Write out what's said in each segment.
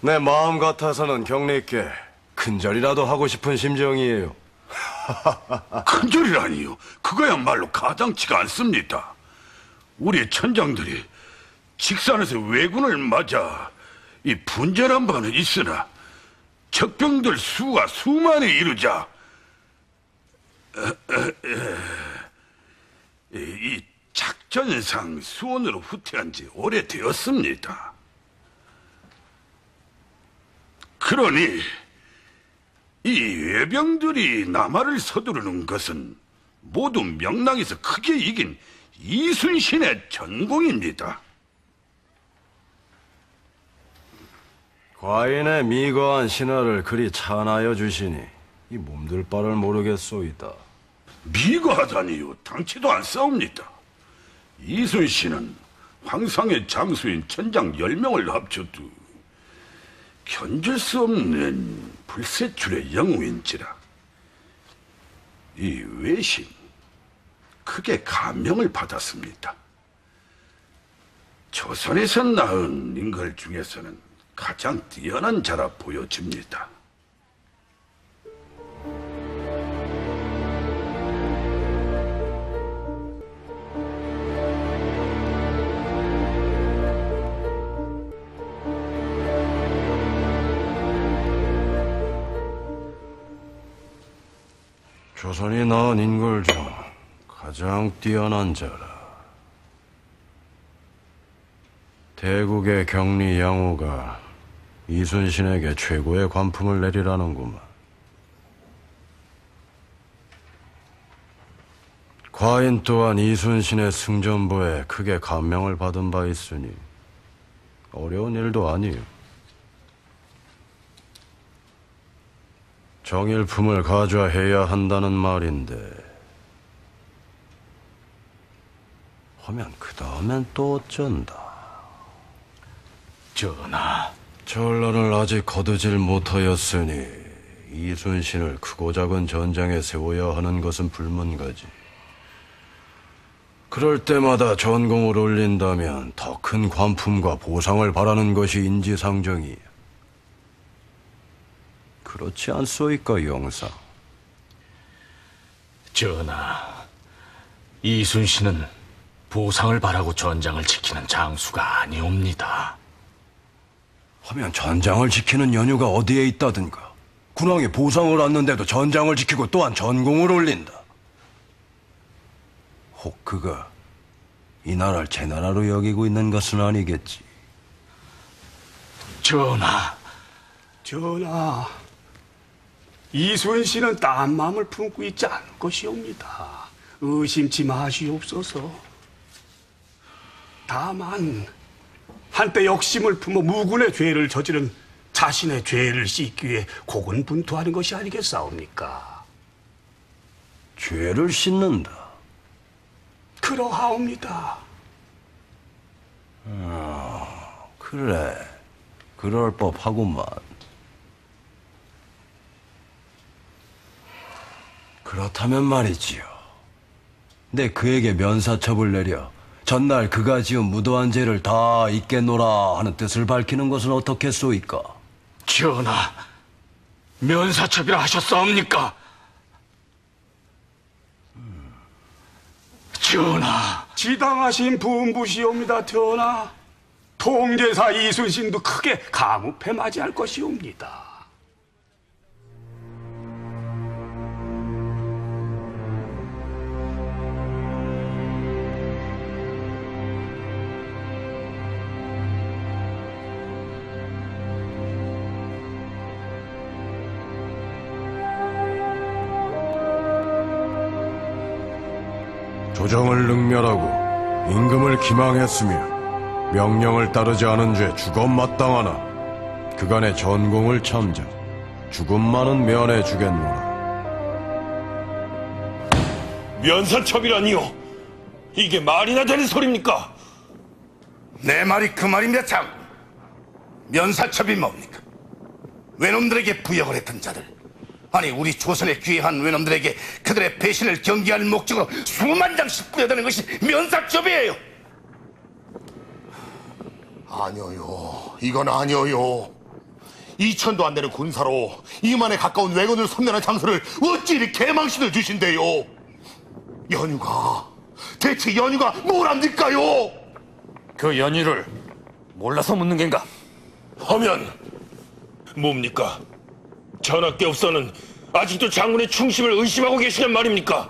내 마음 같아서는 경리께 큰절이라도 하고 싶은 심정이에요. 큰절이라니요? 그거야말로 가당치가 않습니다. 우리 천장들이 직산에서 왜군을 맞아 이 분절한 바는 있으나 적병들 수가 수만에 이르자 이 작전상 수원으로 후퇴한 지 오래되었습니다. 그러니 이 외병들이 남하를 서두르는 것은 모두 명랑에서 크게 이긴 이순신의 전공입니다. 과인의 미거한 신하를 그리 찬하여 주시니 이 몸둘 바를 모르겠소이다. 미거하다니요. 당치도 안 싸웁니다. 이순신은 황상의 장수인 천장 10명을 합쳐도 견딜 수 없는 불세출의 영웅인지라 이 외신 크게 감명을 받았습니다. 조선에서 낳은 인걸 중에서는 가장 뛰어난 자라 보여집니다. 조선이 낳은 인걸 중 가장 뛰어난 자라. 대국의 경리 양호가 이순신에게 최고의 관품을 내리라는구만. 과인 또한 이순신의 승전보에 크게 감명을 받은 바 있으니 어려운 일도 아니요. 정일품을 가져해야 한다는 말인데 하면 그 다음엔 또 어쩐다. 전하, 전란을 아직 거두질 못하였으니 이순신을 크고 작은 전장에 세워야 하는 것은 불문가지. 그럴 때마다 전공을 올린다면 더 큰 관품과 보상을 바라는 것이 인지상정이야. 그렇지 않소이까, 영사? 전하, 이순신은 보상을 바라고 전장을 지키는 장수가 아니옵니다. 하면 전장을 지키는 연유가 어디에 있다든가. 군왕이 보상을 얻는데도 전장을 지키고 또한 전공을 올린다. 혹 그가 이 나라를 제 나라로 여기고 있는 것은 아니겠지. 전하, 이순신은 딴 마음을 품고 있지 않을 것이옵니다. 의심치 마시옵소서. 다만 한때 욕심을 품어 무군의 죄를 저지른 자신의 죄를 씻기 위해 고군분투하는 것이 아니겠사옵니까? 죄를 씻는다. 그러하옵니다. 그래, 그럴 법하구만. 그렇다면 말이지요. 내 그에게 면사첩을 내려 전날 그가 지은 무도한 죄를 다 잊겠노라 하는 뜻을 밝히는 것은 어떻겠소이까? 전하, 면사첩이라 하셨사옵니까? 전하, 지당하신 분부시옵니다, 전하. 통제사 이순신도 크게 감옥에 맞이할 것이옵니다. 조정을 능멸하고 임금을 기망했으며 명령을 따르지 않은 죄 죽음 마땅하나 그간의 전공을 참자 죽음만은 면해주겠노라. 면사첩이라니요? 이게 말이나 되는 소리입니까? 내 말이 그 말이며 참. 면사첩이 뭡니까? 외놈들에게 부역을 했던 자들, 아니 우리 조선에 귀한 외놈들에게 그들의 배신을 경계할 목적으로 수만 장씩 뿌려대는 것이 면사첩이에요. 아니요, 이건 아니요. 2천도 안 되는 군사로 2만에 가까운 왜군을 섬멸한 장소를 어찌 이리 개망신을 주신대요? 연유가 대체 연유가 뭐랍니까요? 그 연유를 몰라서 묻는 겐가? 하면 뭡니까? 전하께서는 아직도 장군의 충심을 의심하고 계시냔 말입니까?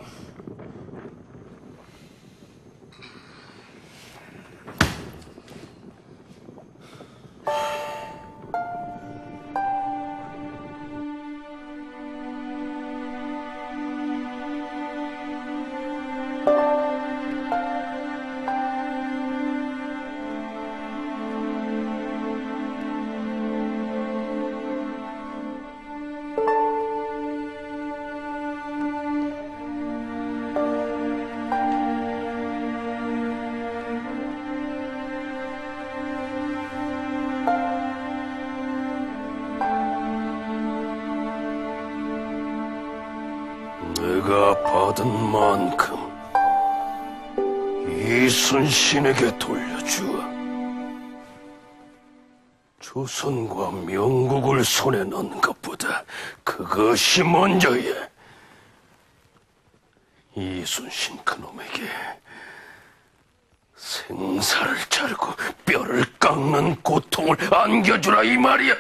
내가 받은 만큼 이순신에게 돌려주어 조선과 명국을 손에 넣는 것보다 그것이 먼저야. 이순신 그놈에게 생사를 자르고 뼈를 깎는 고통을 안겨주라 이 말이야.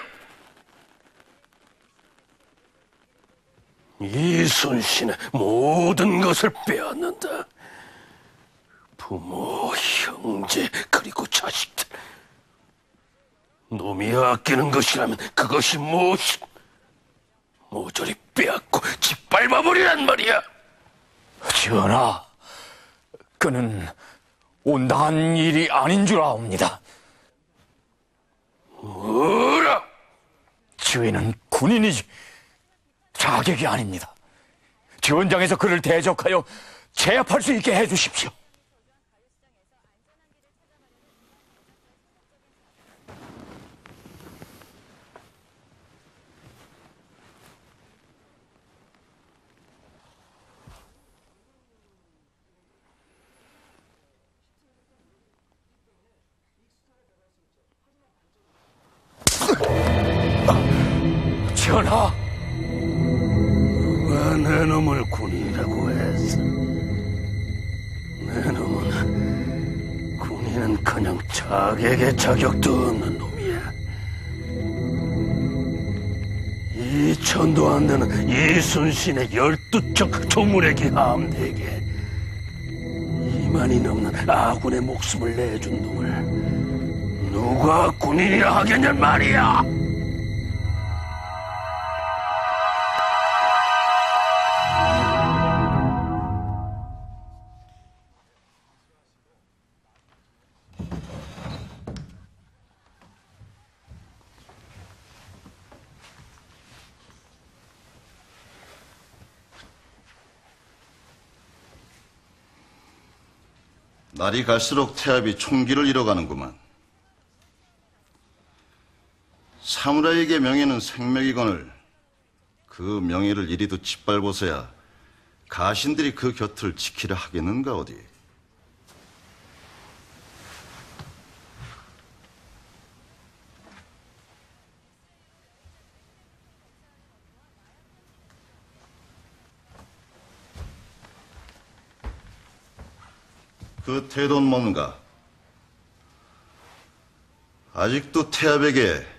이순신의 모든 것을 빼앗는다. 부모, 형제, 그리고 자식들. 놈이 아끼는 것이라면 그것이 무엇이 모조리 빼앗고 짓밟아버리란 말이야. 전하, 그는 온당한 일이 아닌 줄 아옵니다. 뭐라? 지휘는 군인이지 자객이 아닙니다. 지원장에서 그를 대적하여 제압할 수 있게 해주십시오. 전하! 누가 내 놈을 군인이라고 했어? 내 놈은 군인은 그냥 자객의 자격도 없는 놈이야. 2천도 안 되는 이순신의 12척 조물에게 함대에게 2만이 넘는 아군의 목숨을 내준 놈을 누가 군인이라 하겠냔 말이야. 날이 갈수록 태압이 총기를 잃어가는구만. 사무라이에게 명예는 생명이거늘 그 명예를 이리도 짓밟아서야 가신들이 그 곁을 지키려 하겠는가 어디. 그 태도는 뭔가? 아직도 태압에게